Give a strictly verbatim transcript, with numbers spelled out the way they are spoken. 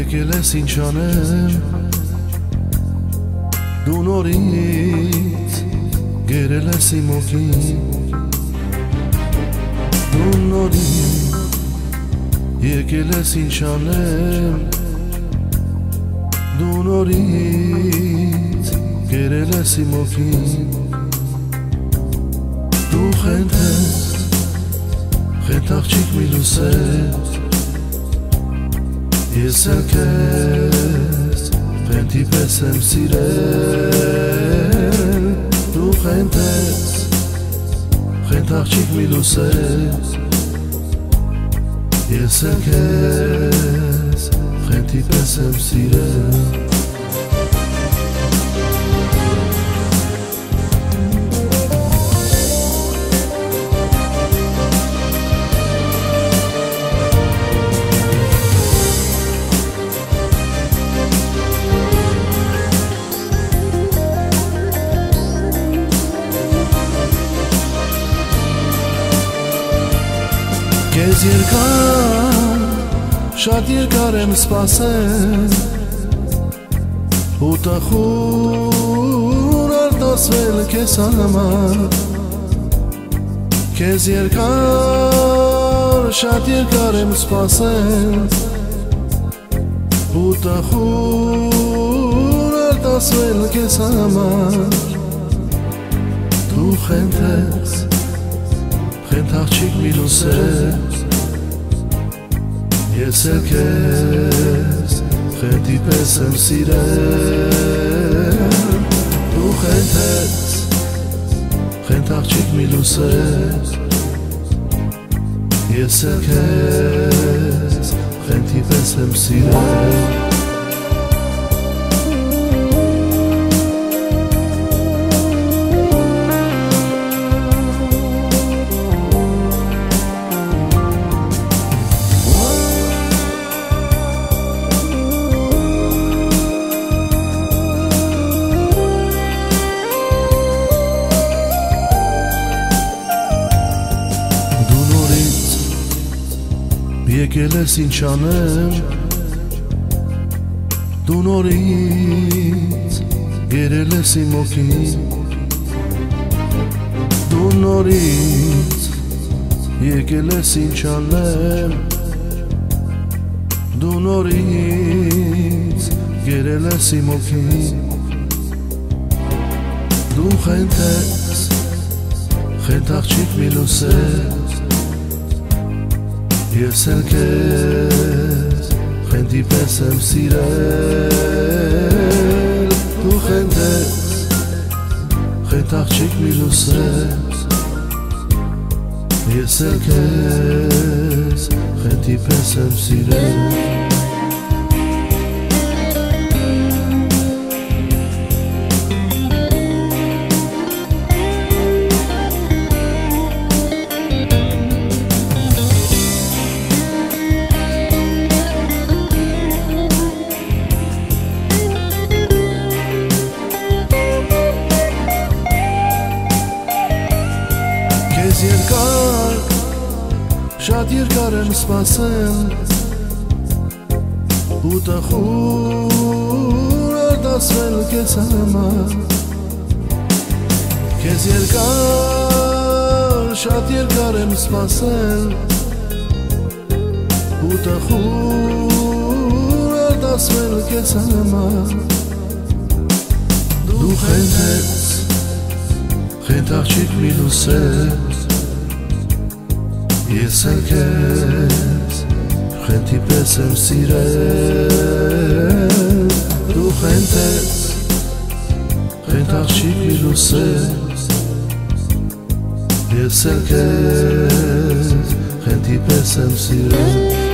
եկել ես ինչ անեմ, դու նորից գերել ես իմ օգին, դու նորից եկել ես ինչ անեմ, դու նորից գերել ես իմ օգին, դու խենթ ես, խենթ աղջիկ մի լուսես, ես էլ քեզ խենթի պես եմ սիրել, դու խենթ ես, խենթ աղջիկ մի լուսես, ես էլ քեզ խենթի պես եմ սիրել. Քեզ երկար, շատ երկար եմ սպասել, ու տխուր արտասվել քեզ համար. Քեզ երկար, շատ երկար եմ սպասել, ու տխուր արտասվել քեզ համար. Դու խենթ ես, խենթ աղջիկ մի լուսես, ես էլ քեզ խենթի պես եմ սիրել, դու խենթ ես, խենթ աղջիկ մի լուսես, ես էլ քեզ խենթի պես եմ սիրել. Եկել ես ինչ անեմ, դու նորից գերել ես իմ օգին, դու նորից եկել ես ինչ անեմ, դու նորից գերել ես իմ օգին, դու խենթ ես, խենթ աղջիկ մի լուսես, ես էլ քեզ խենթի պես եմ սիրել, դու խենթ ես, խենթ աղջիկ մի լուսես, ես էլ քեզ խենթի պես եմ սիրել. Քեզ երկար, շատ երկար եմ սպասել, ու տխուր արտասվել քեզ համար. Քեզ երկար, շատ երկար եմ սպասել, ու տխուր արտասվել քեզ համար. Դու խենթ ես, խենթ աղջիկ մի լուսես, ես էլ քեզ խենթի պես եմ սիրել, դու խենթ ես, խենթ աղջիկ մի լուսես, ես էլ քեզ խենթի պես եմ սիրել.